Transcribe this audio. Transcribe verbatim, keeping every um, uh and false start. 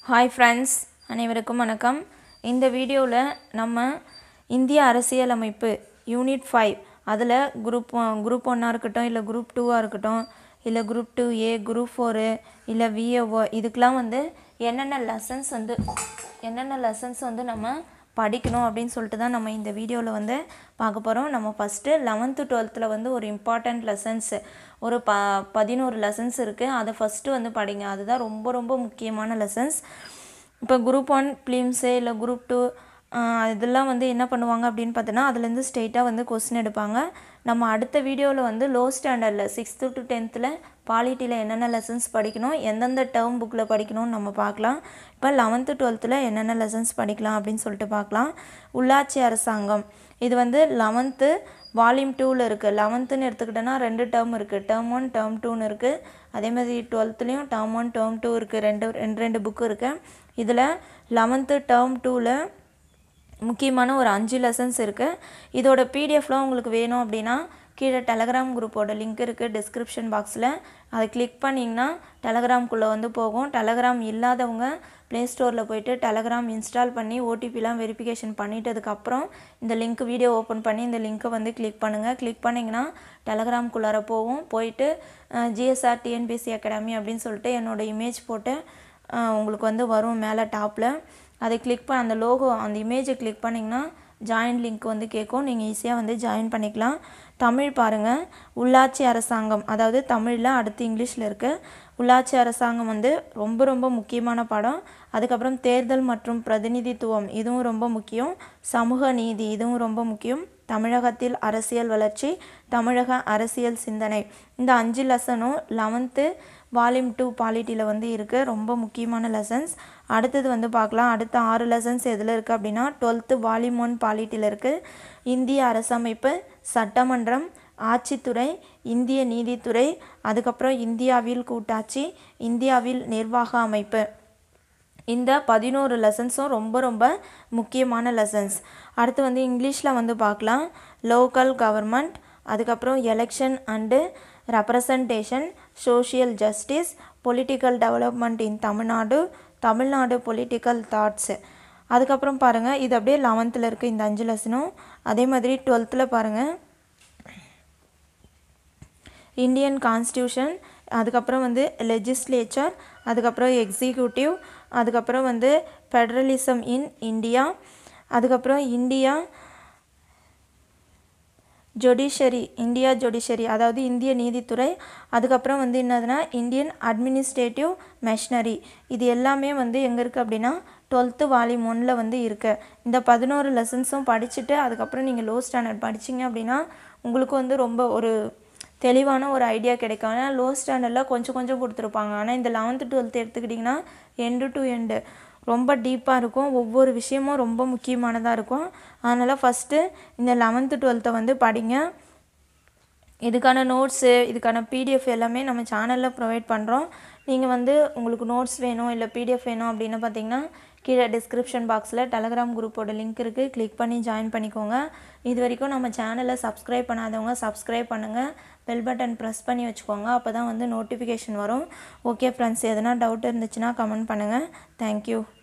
Hi friends, அனைவருக்கும் வணக்கம். இந்த வீடியோல நம்ம இந்திய அரசியலமைப்பு யூனிட் five அதுல group one group one ஆ இருக்கட்டும் இல்ல group two ஆ இருக்கட்டும் இல்ல group two A group four இல்ல V A O இதுக்கெல்லாம் வந்து என்னென்ன lessons வந்து என்னென்ன lessons வந்து நம்ம படிக்கணும் அப்படினு சொல்லிட்டு தான் நம்ம இந்த வீடியோல வந்து பார்க்க போறோம். நம்ம ஃபர்ஸ்ட் eleventh twelfth ல வந்து ஒரு important lessons ஒரு பதினொன்று lessons இருக்கு. அத ஃபர்ஸ்ட் வந்து படிங்க. அதுதான் ரொம்ப ரொம்ப முக்கியமான lessons. இப்போ group one prelims இல்ல group two இதெல்லாம் வந்து என்ன பண்ணுவாங்க அப்படினு பார்த்தனா அதுல இருந்து ஸ்ட்ரைட்டா வந்து क्वेश्चन எடுப்பாங்க. நம்ம அடுத்த வீடியோல வந்து low standardல sixth to tenth ல polity ல என்னென்ன lessons படிக்கணும் எந்தெந்த term bookல படிக்கணும் நம்ம பார்க்கலாம். இப்போ eleventh twelfth ல என்னென்ன lessons படிக்கலாம் அப்படினு சொல்லிட்டு பார்க்கலாம். உள்ளாட்சி அரசாங்கம் இது வந்து eleventh volume two ல இருக்கு. eleventh ன்னு எடுத்துக்கிட்டனா ரெண்டு term இருக்கு. term one term two ன்னு இருக்கு. அதே மாதிரி twelfth லயும் term one term two இருக்கு. ரெண்டு ரெண்டு ரெண்டு book இருக்கு. இதுல eleventh term two ல முக்கியமான ஒரு அஞ்சு lessons இருக்கு. இதோட P D F ல உங்களுக்கு வேணும் அப்படினா கீழ Telegram group ஓட லிங்க் இருக்கு description boxல. அதை கிளிக் பண்ணீங்கனா Telegram குள்ள வந்து போகும். Telegram இல்லாதவங்க Play Store ல போய்ட்டு Telegram install பண்ணி O T P லாம் வெரிஃபிகேஷன் பண்ணிட்டதுக்கு அப்புறம் இந்த லிங்க் வீடியோ ஓபன் பண்ணி இந்த லிங்கை வந்து கிளிக் பண்ணுங்க. கிளிக் பண்ணீங்கனா Telegram குள்ளார போகும். போய்ட்டு G S R T N P S C Academy அப்படினு சொல்லிட்டு என்னோட இமேஜ் போட்டு உங்களுக்கு வந்து வரும் மேலே டாப்ல. அதை கிளிக் பண்ண அந்த லோகோ அந்த இமேஜை கிளிக் பண்ணீங்கனா ஜாயின் லிங்க் வந்து கேட்கும். நீங்கள் ஈஸியாக வந்து ஜாயின் பண்ணிக்கலாம். தமிழ் பாருங்க உள்ளாட்சி அரசாங்கம் அதாவது தமிழ்ல அடுத்து இங்கிலீஷ்ல இருக்கு. உள்ளாட்சி அரசாங்கம் வந்து ரொம்ப ரொம்ப முக்கியமான பாடம். அதுக்கப்புறம் தேர்தல் மற்றும் பிரதிநிதித்துவம் இதுவும் ரொம்ப முக்கியம். சமூக நீதி இதுவும் ரொம்ப முக்கியம். தமிழகத்தில் அரசியல் வளர்ச்சி தமிழக அரசியல் சிந்தனை இந்த அஞ்சு லெசனும் eleventh volume two polity ல வந்து இருக்கு. ரொம்ப முக்கியமான lessons. அடுத்து வந்து பார்க்கலாம். அடுத்த ஆறு lessons எதுல இருக்கு அப்படினா twelfth volume one polity ல இருக்கு. இந்திய அரசமைப்பு சட்டமன்றம் ஆட்சித்துறை இந்திய நீதித்துறை அதுக்கப்புறம் இந்தியாவில் கூட்டாட்சி இந்தியாவில் நிர்வாக அமைப்பு இந்த பதினொன்று lessonsம் ரொம்ப ரொம்ப முக்கியமான lessons. அடுத்து வந்து இங்கிலீஷ்ல வந்து பார்க்கலாம். local government அதுக்கப்புறம் election and representation social justice political development in tamilnadu Tamil Nadu political thoughts அதுக்கப்புறம் பாருங்க இது அப்படியே eleventh ல இருக்கு இந்த அஞ்சு லெசனும். அதே மாதிரி twelfth ல பாருங்க இந்தியன் கான்ஸ்டிடியூஷன் அதுக்கப்புறம் வந்து லெஜிஸ்லேச்சர் அதுக்கப்புறம் எக்ஸிக்யூட்டிவ் அதுக்கப்புறம் வந்து ஃபெடரலிசம் இன் இந்தியா அதுக்கப்புறம் இந்தியா ஜுடிஷரி இந்தியா ஜுடிஷரி அதாவது இந்திய நீதித்துறை அதுக்கப்புறம் வந்து என்னதுன்னா இந்தியன் அட்மினிஸ்ட்ரேட்டிவ் மெஷினரி இது எல்லாமே வந்து எங்கே இருக்குது அப்படின்னா twelfth volume one ல வந்து இருக்கு. இந்த பதினொன்று லெசன்ஸும் படிச்சுட்டு அதுக்கப்புறம் நீங்கள் லோ ஸ்டாண்டர்ட் படிச்சிங்க அப்படின்னா உங்களுக்கு வந்து ரொம்ப ஒரு தெளிவான ஒரு ஐடியா கிடைக்கும். ஆனால் லோ ஸ்டாண்டர்டில் கொஞ்சம் கொஞ்சம் கொடுத்துருப்பாங்க. ஆனால் இந்த eleventh twelfth எடுத்துக்கிட்டிங்கன்னா எண்டு டு எண்டு ரொம்ப டீப்பாக இருக்கும். ஒவ்வொரு விஷயமும் ரொம்ப முக்கியமானதாக இருக்கும். அதனால் ஃபஸ்ட்டு இந்த eleventh twelfth வந்து படிங்க. இதுக்கான நோட்ஸு இதுக்கான P D F எல்லாமே நம்ம சேனலில் ப்ரொவைட் பண்ணுறோம். நீங்கள் வந்து உங்களுக்கு நோட்ஸ் வேணும் இல்லை P D F வேணும் அப்படின்னு பார்த்தீங்கன்னா கீழே டிஸ்கிரிப்ஷன் பாக்ஸில் டெலகிராம் குரூப்போட லிங்க் இருக்குது. கிளிக் பண்ணி ஜாயின் பண்ணிக்கோங்க. இது வரைக்கும் நம்ம சேனலை சப்ஸ்கிரைப் பண்ணாதவங்க சப்ஸ்கிரைப் பண்ணுங்கள். பெல் பட்டன் ப்ரெஸ் பண்ணி வச்சுக்கோங்க. அப்போ தான் வந்து நோட்டிஃபிகேஷன் வரும். ஓகே ஃப்ரெண்ட்ஸ், எதனா டவுட் இருந்துச்சுன்னா கமெண்ட் பண்ணுங்கள். தேங்க்யூ.